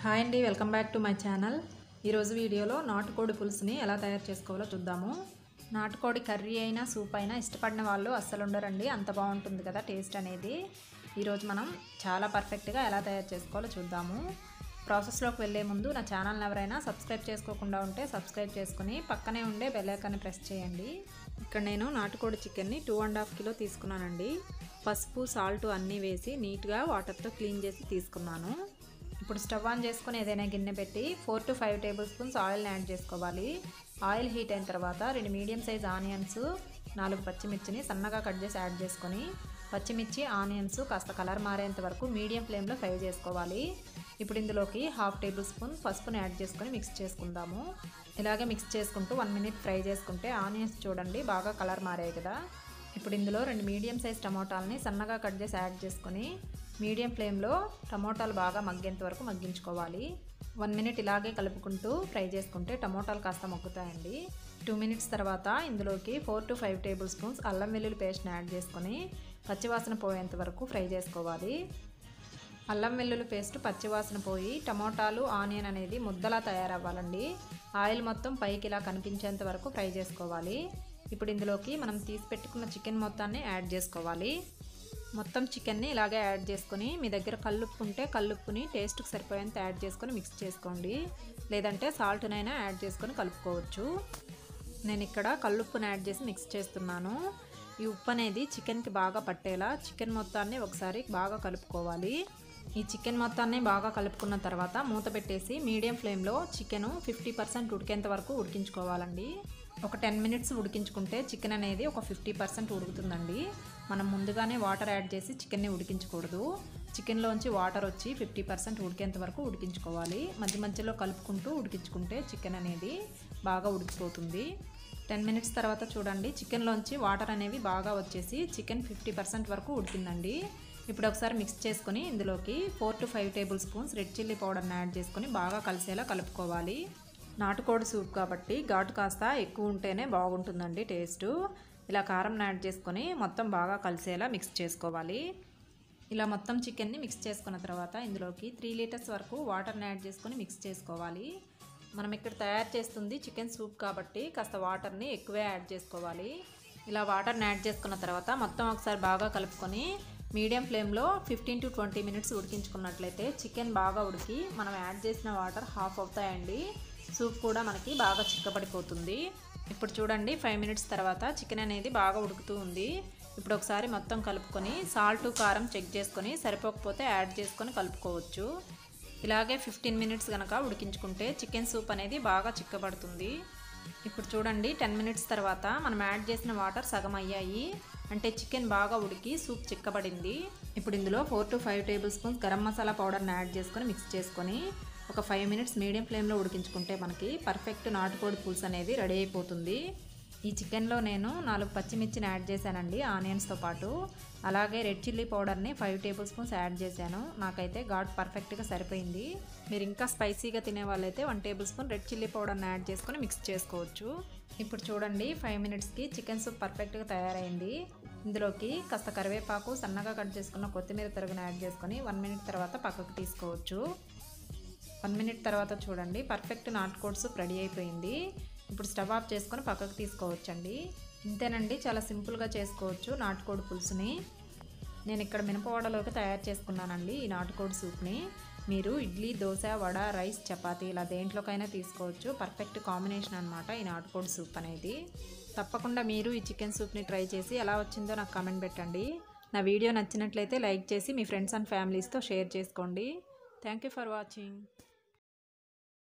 Hi అండి, welcome back to my channel. ఈరోజు వీడియోలో నాటుకోడి పులుసుని ఎలా తయారు చేసుకోవాలో చూద్దాము. నాటుకోడి కర్రీ అయినా సూప్ అయినా ఇష్టపడిన వాళ్ళు అస్సలు ఉండరండి, అంత బాగుంటుంది కదా టేస్ట్ అనేది. ఈరోజు మనం చాలా పర్ఫెక్ట్గా ఎలా తయారు చేసుకోవాలో చూద్దాము. ప్రాసెస్లోకి వెళ్ళే ముందు నా ఛానల్ని ఎవరైనా సబ్స్క్రైబ్ చేసుకోకుండా ఉంటే సబ్స్క్రైబ్ చేసుకుని పక్కనే ఉండే బెల్ ఐకాన్ని ప్రెస్ చేయండి. ఇక్కడ నేను నాటుకోడి చికెన్ని 2.5 కిలో తీసుకున్నానండి. పసుపు సాల్ట్ అన్నీ వేసి నీట్గా వాటర్తో క్లీన్ చేసి తీసుకున్నాను. ఇప్పుడు స్టవ్ ఆన్ చేసుకొని ఏదైనా గిన్నె పెట్టి 4 to 5 టేబుల్ స్పూన్స్ ఆయిల్ని యాడ్ చేసుకోవాలి. ఆయిల్ హీట్ అయిన తర్వాత 2 మీడియం సైజ్ ఆనియన్స్, 4 పచ్చిమిర్చిని సన్నగా కట్ చేసి యాడ్ చేసుకొని పచ్చిమిర్చి ఆనియన్స్ కాస్త కలర్ మారేంత వరకు మీడియం ఫ్లేమ్లో ఫ్రై చేసుకోవాలి. ఇప్పుడు ఇందులోకి 1/2 టేబుల్ స్పూన్ పసుపుని యాడ్ చేసుకొని మిక్స్ చేసుకుందాము. ఇలాగే మిక్స్ చేసుకుంటూ 1 మినిట్ ఫ్రై చేసుకుంటే ఆనియన్స్ చూడండి బాగా కలర్ మారాయి కదా. ఇప్పుడు ఇందులో 2 మీడియం సైజ్ టమోటాలని సన్నగా కట్ చేసి యాడ్ చేసుకొని మీడియం ఫ్లేమ్లో టమోటాలు బాగా మగ్గేంత వరకు మగ్గించుకోవాలి. 1 మినిట్ ఇలాగే కలుపుకుంటూ ఫ్రై చేసుకుంటే టమోటాలు కాస్త మగ్గుతాయండి. 2 మినిట్స్ తర్వాత ఇందులోకి 4 to 5 టేబుల్ స్పూన్స్ అల్లం వెల్లుల్లి పేస్ట్ని యాడ్ చేసుకొని పచ్చివాసన పోయేంత వరకు ఫ్రై చేసుకోవాలి. అల్లం వెల్లుల్లి పేస్ట్ పచ్చివాసన పోయి టమోటాలు ఆనియన్ అనేది ముద్దలా తయారవ్వాలండి. ఆయిల్ మొత్తం పైకి ఇలా కనిపించేంత వరకు ఫ్రై చేసుకోవాలి. ఇప్పుడు ఇందులోకి మనం తీసి పెట్టుకున్న చికెన్ మొత్తాన్ని యాడ్ చేసుకోవాలి. మొత్తం చికెన్ని ఇలాగే యాడ్ చేసుకొని మీ దగ్గర కల్లుప్పు ఉంటే కల్లుప్పుని టేస్ట్కి సరిపోయేంత యాడ్ చేసుకొని మిక్స్ చేసుకోండి. లేదంటే సాల్ట్నైనా యాడ్ చేసుకొని కలుపుకోవచ్చు. నేను ఇక్కడ కల్లుప్పుని యాడ్ చేసి మిక్స్ చేస్తున్నాను. ఈ ఉప్పు అనేది చికెన్కి బాగా పట్టేలా చికెన్ మొత్తాన్ని ఒకసారి బాగా కలుపుకోవాలి. ఈ చికెన్ మొత్తాన్ని బాగా కలుపుకున్న తర్వాత మూత పెట్టేసి మీడియం ఫ్లేమ్లో చికెన్ 50% ఉడికేంత వరకు ఉడికించుకోవాలండి. ఒక 10 మినిట్స్ ఉడికించుకుంటే చికెన్ అనేది ఒక 50% ఉడుకుతుందండి. మనం ముందుగానే వాటర్ యాడ్ చేసి చికెన్ని ఉడికించకూడదు. చికెన్లోంచి వాటర్ వచ్చి 50% ఉడికేంత వరకు ఉడికించుకోవాలి. మధ్య మధ్యలో కలుపుకుంటూ ఉడికించుకుంటే చికెన్ అనేది బాగా ఉడికిపోతుంది. 10 మినిట్స్ తర్వాత చూడండి చికెన్లోంచి వాటర్ అనేవి బాగా వచ్చేసి చికెన్ 50% వరకు ఉడికిందండి. ఇప్పుడు ఒకసారి మిక్స్ చేసుకొని ఇందులోకి 4 to 5 tablespoons red chilli పౌడర్ని యాడ్ చేసుకొని బాగా కలిసేలా కలుపుకోవాలి. నాటుకోడి సూప్ కాబట్టి ఘాటు కాస్త ఎక్కువ ఉంటేనే బాగుంటుందండి టేస్టు. ఇలా కారం యాడ్ చేసుకొని మొత్తం బాగా కలిసేలా మిక్స్ చేసుకోవాలి. ఇలా మొత్తం చికెన్ని మిక్స్ చేసుకున్న తర్వాత ఇందులోకి 3 లీటర్స్ వరకు వాటర్ని యాడ్ చేసుకొని మిక్స్ చేసుకోవాలి. మనం ఇక్కడ తయారు చేస్తుంది చికెన్ సూప్ కాబట్టి కాస్త వాటర్ని ఎక్కువే యాడ్ చేసుకోవాలి. ఇలా వాటర్ని యాడ్ చేసుకున్న తర్వాత మొత్తం ఒకసారి బాగా కలుపుకొని మీడియం ఫ్లేమ్లో 15 to 20 మినిట్స్ ఉడికించుకున్నట్లయితే చికెన్ బాగా ఉడికి మనం యాడ్ చేసిన వాటర్ హాఫ్ అవుతాయండి. సూప్ కూడా మనకి బాగా చిక్కబడిపోతుంది. ఇప్పుడు చూడండి 5 మినిట్స్ తర్వాత చికెన్ అనేది బాగా ఉడుకుతూ ఉంది. ఇప్పుడు ఒకసారి మొత్తం కలుపుకొని సాల్ట్ కారం చెక్ చేసుకొని సరిపోకపోతే యాడ్ చేసుకొని కలుపుకోవచ్చు. ఇలాగే 15 మినిట్స్ కనుక ఉడికించుకుంటే చికెన్ సూప్ అనేది బాగా చిక్కబడుతుంది. ఇప్పుడు చూడండి 10 మినిట్స్ తర్వాత మనం యాడ్ చేసిన వాటర్ సగం అయ్యాయి. అంటే చికెన్ బాగా ఉడికి సూప్ చిక్కబడింది. ఇప్పుడు ఇందులో 4 to 5 tablespoons garam masala పౌడర్ని యాడ్ చేసుకొని మిక్స్ చేసుకొని ఒక 5 మినిట్స్ మీడియం ఫ్లేమ్లో ఉడికించుకుంటే మనకి పర్ఫెక్ట్ నాటుకోడి పులుసు అనేది రెడీ అయిపోతుంది. ఈ చికెన్లో నేను 4 పచ్చిమిర్చిని యాడ్ చేశానండి ఆనియన్స్తో పాటు. అలాగే రెడ్ చిల్లీ పౌడర్ని 5 టేబుల్ స్పూన్స్ యాడ్ చేశాను. నాకైతే ఘాట్ పర్ఫెక్ట్గా సరిపోయింది. మీరు ఇంకా స్పైసీగా తినే వాళ్ళైతే 1 టేబుల్ స్పూన్ రెడ్ చిల్లీ పౌడర్ని యాడ్ చేసుకొని మిక్స్ చేసుకోవచ్చు. ఇప్పుడు చూడండి 5 మినిట్స్కి చికెన్ సూప్ పర్ఫెక్ట్గా తయారైంది. ఇందులోకి కాస్త కరివేపాకు సన్నగా కట్ చేసుకున్న కొత్తిమీర తరుగుని యాడ్ చేసుకొని 1 మినిట్ తర్వాత పక్కకు తీసుకోవచ్చు. 1 మినిట్ తర్వాత చూడండి పర్ఫెక్ట్ నాటుకోడి సూప్ రెడీ అయిపోయింది. ఇప్పుడు స్టవ్ ఆఫ్ చేసుకొని పక్కకు తీసుకోవచ్చండి. ఇంతేనండి, చాలా సింపుల్గా చేసుకోవచ్చు నాటుకోడి పులుసుని. నేను ఇక్కడ మినపవడలోకి తయారు చేసుకున్నానండి ఈ నాటుకోడి సూప్ని. మీరు ఇడ్లీ, దోశ, వడ, రైస్, చపాతీ ఇలా దేంట్లోకైనా తీసుకోవచ్చు. పర్ఫెక్ట్ కాంబినేషన్ అనమాట ఈ నాటుకోడి సూప్ అనేది. తప్పకుండా మీరు ఈ చికెన్ సూప్ని ట్రై చేసి ఎలా వచ్చిందో నాకు కామెంట్ పెట్టండి. నా వీడియో నచ్చినట్లయితే లైక్ చేసి మీ ఫ్రెండ్స్ అండ్ ఫ్యామిలీస్తో షేర్ చేసుకోండి. Thank you for watching.